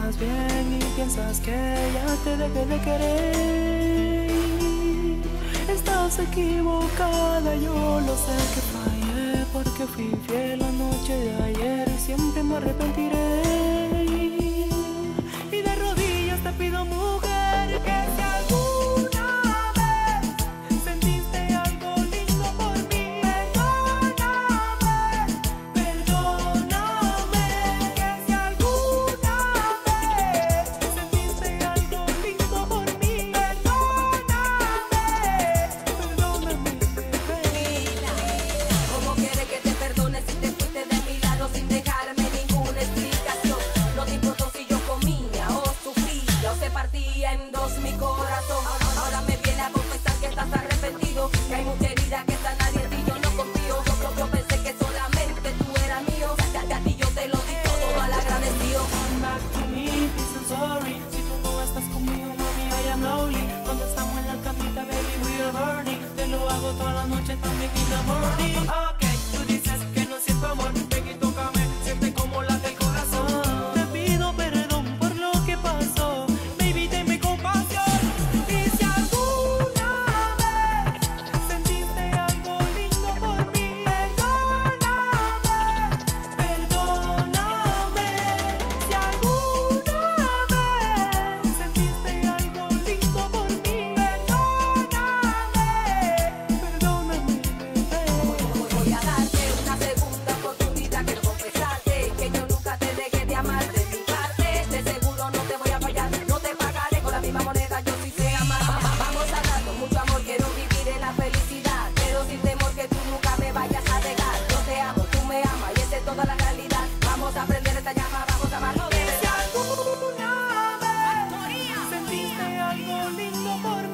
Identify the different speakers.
Speaker 1: estás bien y piensas que ya te dejé de querer. Estás equivocada, yo lo sé que fallé, porque fui fiel la noche de ayer y siempre me arrepentiré. Y de rodillas te pido, mujer, que si alguna vez sentiste algo lindo por mí, perdóname, perdóname. Que si alguna vez sentiste algo lindo por mí, perdóname, bebé.
Speaker 2: ¿Cómo quieres que te perdone si te fuiste de mi lado sin dejarme ninguna explicación? No te importó si yo comía o sufría o se partía en dos mi corazón. Ahora me viene a confesar que estás arrepentido, que hay mucha herida que sana de ti, yo no confío. Yo pensé que solamente tú eras mío, a ti yo te lo di todo al agradecido.
Speaker 1: Come back to me, please and sorry. Si tú no estás conmigo, mami, I am lonely. Cuando estamos en la camita, baby, we are burning. Te lo hago toda la noche, también in the morning. Ok, tú dices que no siento amor, ven y tócame, siente como late el corazón. Te pido perdón por lo que pasó, baby, tenme compasión. Y si alguna vez sentiste algo lindo por mí, perdóname, perdóname. Si alguna vez sentiste algo lindo por mí, perdóname, bebé.
Speaker 2: Voy a darte una segunda oportunidad, quiero confesarte que yo nunca te dejé de amar de mi parte. De seguro no te voy a fallar, no te pagaré con la misma moneda, yo sí sé amar. Vamos a dar con mucho amor, quiero vivir en la felicidad, pero sin temor que tú nunca me vayas a dejar. Yo te amo, tú me amas y esa es toda la realidad. Vamos a prender esta llama, vamos a amarnos de
Speaker 1: Si
Speaker 2: verdad.
Speaker 1: alguna vez sentiste algo lindo por